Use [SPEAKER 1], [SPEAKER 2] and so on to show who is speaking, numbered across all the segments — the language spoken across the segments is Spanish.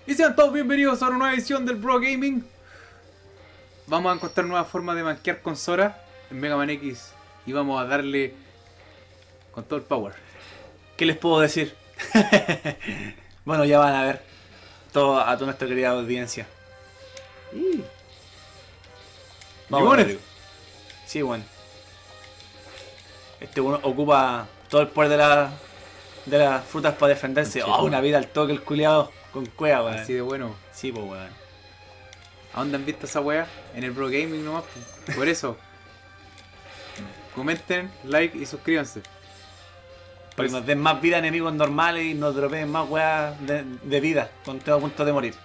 [SPEAKER 1] Y sean todos bienvenidos a una nueva edición del Bro Gaming. Vamos a encontrar nuevas formas de manquear con Sora en Mega Man X. Y vamos a darle con todo el power.
[SPEAKER 2] ¿Qué les puedo decir? Bueno, ya van a ver todo a toda nuestra querida audiencia. Vamos a ver. Sí, bueno. Este uno ocupa todo el poder de las frutas para defenderse. Oh, una vida al toque el culiado con cueva, weón.
[SPEAKER 1] Así de bueno.
[SPEAKER 2] Sí, pues weón.
[SPEAKER 1] ¿A dónde han visto esa wea? En el Bro Gaming nomás. Por eso, comenten, like y suscríbanse.
[SPEAKER 2] Para que nos den más vida a enemigos normales y nos dropeen más weas de vida. Cuando estemos a punto de morir.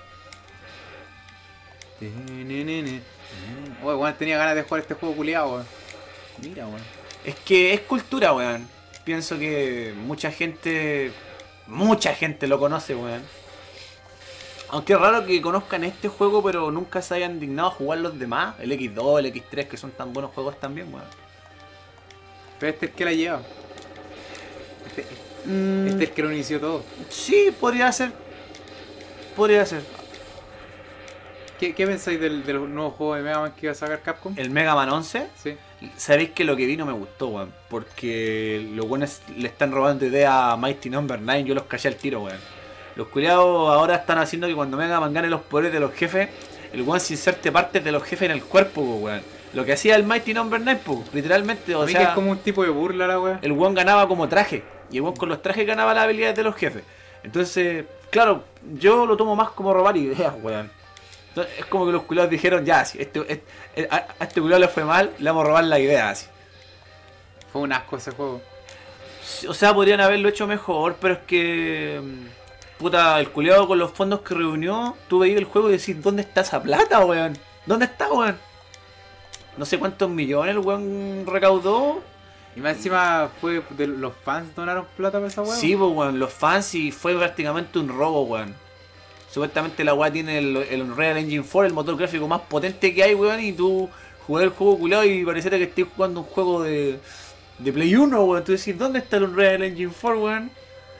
[SPEAKER 1] Oye, weón, tenía ganas de jugar este juego culiado, weón. Mira, weón.
[SPEAKER 2] Es que es cultura, weón. Pienso que mucha gente lo conoce, weón. Aunque es raro que conozcan este juego, pero nunca se hayan dignado a jugar los demás. El X2, el X3, que son tan buenos juegos también, weón.
[SPEAKER 1] Pero este es el que la lleva. Este es el que lo inició todo.
[SPEAKER 2] Sí, podría ser. Podría ser.
[SPEAKER 1] ¿Qué pensáis del nuevo juego de Mega Man que iba a sacar Capcom?
[SPEAKER 2] El Mega Man 11.
[SPEAKER 1] Sí.
[SPEAKER 2] Sabéis que lo que vi no me gustó, weón. Porque los buenos le están robando ideas a Mighty Number 9. Yo los caché al tiro, weón. Los culiados ahora están haciendo que cuando Mega Man gane los poderes de los jefes, el weón se inserte partes de los jefes en el cuerpo, weón. Lo que hacía el Mighty Number 9, literalmente, o sea,
[SPEAKER 1] que es como un tipo de burla la weón.
[SPEAKER 2] El weón ganaba como traje. Y el weón con los trajes ganaba las habilidades de los jefes. Entonces, claro, yo lo tomo más como robar ideas, weón. Entonces, es como que los culiados dijeron, ya, si a este culiado le fue mal, le vamos a robar la idea, así.
[SPEAKER 1] Fue un asco ese juego.
[SPEAKER 2] O sea, podrían haberlo hecho mejor, pero es que... Puta, el culiado con los fondos que reunió, tú veías el juego y decís, ¿dónde está esa plata, weón? ¿Dónde está, weón? No sé cuántos millones el weón recaudó.
[SPEAKER 1] Y más encima fue de los fans donaron plata para esa weón.
[SPEAKER 2] Sí, pues weón, los fans y fue prácticamente un robo, weón. Supuestamente la weá tiene el Unreal Engine 4, el motor gráfico más potente que hay, weón, y tú jugás el juego culiado y pareciera que estés jugando un juego de Play 1, weón. Tú decís, ¿dónde está el Unreal Engine 4, weón?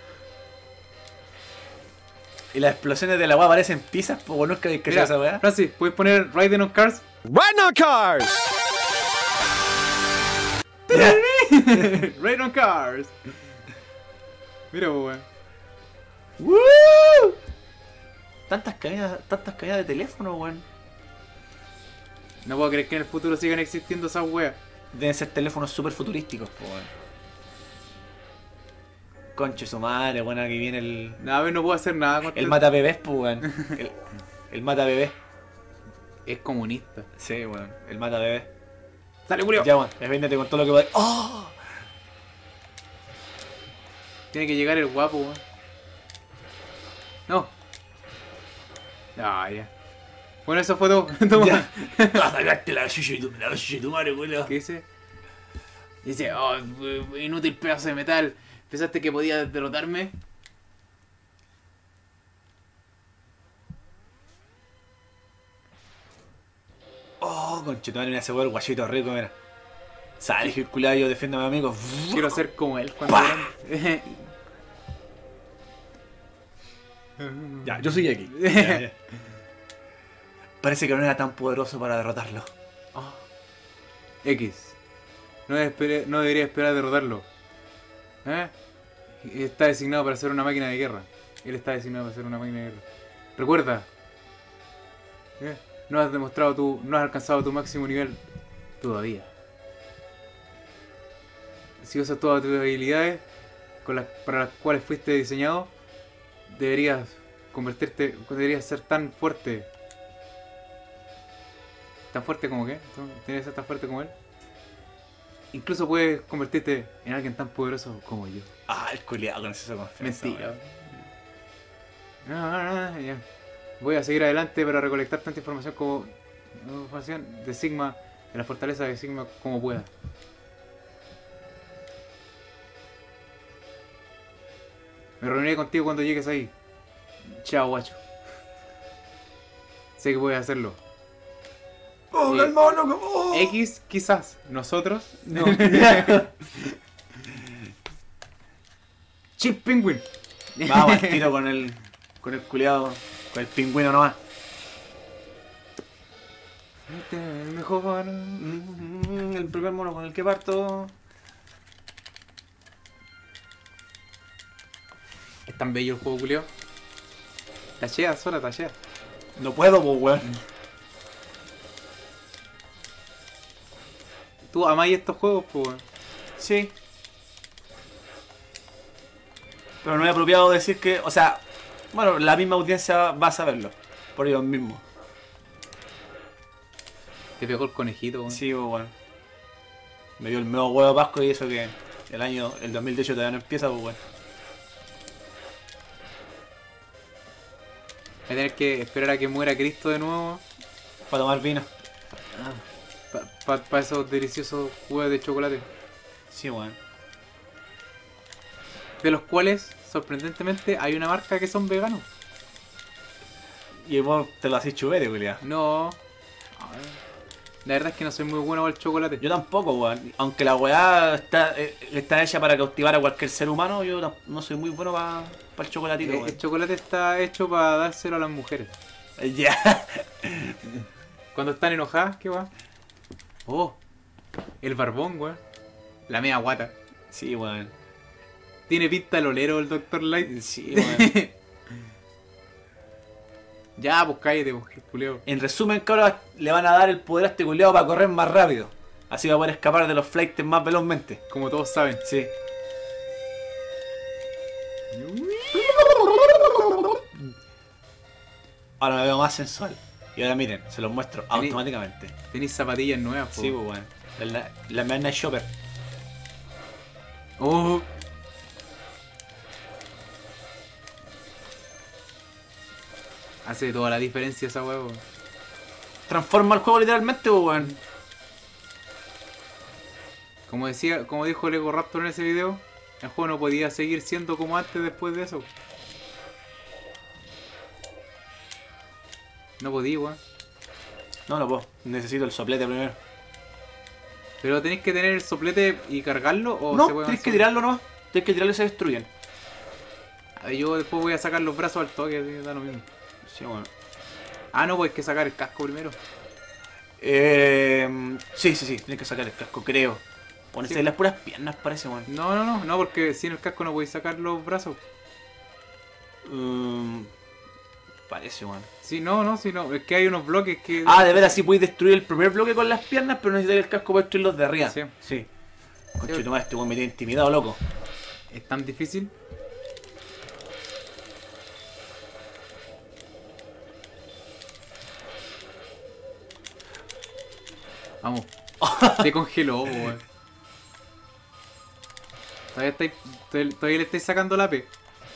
[SPEAKER 2] Y las explosiones de la weá parecen pizzas, pues no es que habéis cachado esa weá.
[SPEAKER 1] Francis, ¿puedes poner Riding on Cars?
[SPEAKER 3] ¡Riding on Cars!
[SPEAKER 1] Riding on Cars. Mira, weón.
[SPEAKER 2] ¡Woo! Tantas caídas de teléfono, weón.
[SPEAKER 1] No puedo creer que en el futuro sigan existiendo esas weas.
[SPEAKER 2] Deben ser teléfonos super futurísticos, weón. Conche su madre, weón, aquí viene el...
[SPEAKER 1] No, a ver, no puedo hacer nada con
[SPEAKER 2] el mata bebés, pues, weón. El mata bebés.
[SPEAKER 1] Es comunista.
[SPEAKER 2] Sí, weón, el mata bebés.
[SPEAKER 1] ¡Sale, Julio!
[SPEAKER 2] Ya, weón, defiéndete con todo lo que va. ¡Oh!
[SPEAKER 1] Tiene que llegar el guapo, weón. No. Ah, ya. Bueno, eso fue todo. Toma.
[SPEAKER 2] Sacaste la suya de tu madre, weón.
[SPEAKER 1] ¿Qué dice? Dice, oh, inútil pedazo de metal. ¿Pensaste que podías derrotarme?
[SPEAKER 2] Oh, conchetumare, me hace el guachito rico, mira. Sale, el culado, yo defiendo a mi amigo.
[SPEAKER 1] Quiero ser como él cuando grande.
[SPEAKER 2] Ya, yo soy aquí. Ya. Parece que no era tan poderoso para derrotarlo.
[SPEAKER 1] Oh. X. No debería esperar a derrotarlo. Está designado para ser una máquina de guerra. Él está designado para ser una máquina de guerra. Recuerda. No has alcanzado tu máximo nivel todavía. Si usas todas tus habilidades para las cuales fuiste diseñado, deberías ser tan fuerte. ¿Tan fuerte como qué? ¿Deberías ser tan fuerte como él? Incluso puedes convertirte en alguien tan poderoso como yo.
[SPEAKER 2] Ah, el culiado con esa confianza.
[SPEAKER 1] Mentira. No, ya. Voy a seguir adelante para recolectar tanta información de Sigma, de la fortaleza de Sigma, como pueda. Me reuniré contigo cuando llegues ahí. Chao, guacho. Sé que puedes hacerlo.
[SPEAKER 2] ¡Oh, calmado, loco! Oh.
[SPEAKER 1] X, quizás. Nosotros, no. Chip Penguin.
[SPEAKER 2] Vamos al tiro con el culiado. Con el pingüino nomás.
[SPEAKER 1] Este es el mejor.
[SPEAKER 2] El primer mono con el que parto.
[SPEAKER 1] Es tan bello el juego, culio. Tachea, sola, tachea.
[SPEAKER 2] No puedo, pues, weón.
[SPEAKER 1] Tú amáis estos juegos, pues.
[SPEAKER 2] Sí. Pero no es apropiado decir que, o sea, bueno, la misma audiencia va a saberlo. Por ellos mismos.
[SPEAKER 1] Te pegó el conejito, weón.
[SPEAKER 2] Sí, pues, weón. Me dio el medio huevo Pasco y eso que el 2018 todavía no empieza, pues, weón.
[SPEAKER 1] Voy a tener que esperar a que muera Cristo de nuevo.
[SPEAKER 2] Para tomar vino.
[SPEAKER 1] Para esos deliciosos huevos de chocolate.
[SPEAKER 2] Sí, weón.
[SPEAKER 1] De los cuales, sorprendentemente, hay una marca que son veganos.
[SPEAKER 2] Y vos te lo hacís chupete, weón.
[SPEAKER 1] No. A ver. La verdad es que no soy muy bueno con el chocolate.
[SPEAKER 2] Yo tampoco, weón. Aunque la weá está hecha para cautivar a cualquier ser humano, yo no soy muy bueno para el chocolatito,
[SPEAKER 1] El
[SPEAKER 2] weón.
[SPEAKER 1] chocolate está hecho para dárselo a las mujeres.
[SPEAKER 2] Ya.
[SPEAKER 1] Cuando están enojadas, ¿qué va? Oh, el barbón, weón. La media guata.
[SPEAKER 2] Sí, weón.
[SPEAKER 1] Tiene pinta el olero el Dr. Light.
[SPEAKER 2] Sí, weón.
[SPEAKER 1] Ya, pues cállate, pues, culeo.
[SPEAKER 2] En resumen, cabros, le van a dar el poder a este culiao para correr más rápido. Así va a poder escapar de los flights más velozmente.
[SPEAKER 1] Como todos saben.
[SPEAKER 2] Sí. Ahora me veo más sensual. Y ahora miren, se los muestro automáticamente.
[SPEAKER 1] Tenéis zapatillas nuevas, po.
[SPEAKER 2] Sí, pues, weón. La Midnight Shopper.
[SPEAKER 1] Oh. Hace toda la diferencia esa huevo.
[SPEAKER 2] Transforma el juego literalmente, pues, weón.
[SPEAKER 1] Como dijo el Ego Raptor en ese video, el juego no podía seguir siendo como antes después de eso. No podía, weón.
[SPEAKER 2] No puedo. Necesito el soplete primero.
[SPEAKER 1] Pero tenéis que tener el soplete y cargarlo o
[SPEAKER 2] No,
[SPEAKER 1] se puede
[SPEAKER 2] tienes que tirarlo nomás. Tienes que tirarlo y se destruyen.
[SPEAKER 1] A ver, yo después voy a sacar los brazos al toque, así que da lo mismo.
[SPEAKER 2] Sí, bueno.
[SPEAKER 1] Ah, no, pues hay que sacar el casco primero.
[SPEAKER 2] Sí, tienes que sacar el casco, creo. Ponerse
[SPEAKER 1] Sí.
[SPEAKER 2] las puras piernas, parece, weón.
[SPEAKER 1] No, porque sin el casco no podéis sacar los brazos.
[SPEAKER 2] Parece, weón.
[SPEAKER 1] Sí, no, es que hay unos bloques que...
[SPEAKER 2] Ah, de veras, sí podéis destruir el primer bloque con las piernas, pero necesitáis el casco para destruir los de arriba.
[SPEAKER 1] Sí.
[SPEAKER 2] Sí. Conche tu madre, este weón me tiene intimidado, loco.
[SPEAKER 1] Es tan difícil. Vamos. Te congeló, weón. Todavía le estáis sacando la P.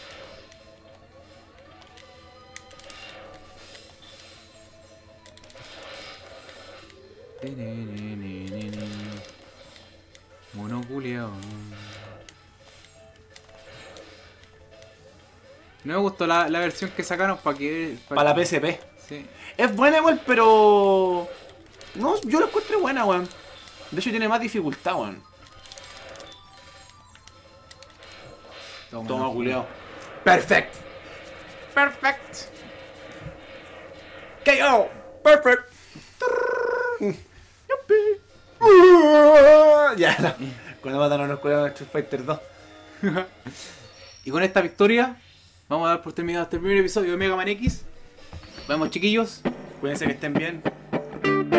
[SPEAKER 1] Monoculeado. No me gustó la versión que sacaron para que...
[SPEAKER 2] Para la PSP.
[SPEAKER 1] Sí.
[SPEAKER 2] Es buena igual, pero... No, yo la encuentro buena, weón. De hecho tiene más dificultad, weón. Toma, culiao.
[SPEAKER 1] Perfect.
[SPEAKER 2] KO. Perfect. Ya, no. Cuando matan a los culiados de Street Fighter 2.
[SPEAKER 1] Y con esta victoria vamos a dar por terminado este primer episodio de Mega Man X. Nos vemos, chiquillos.
[SPEAKER 2] Cuídense que estén bien.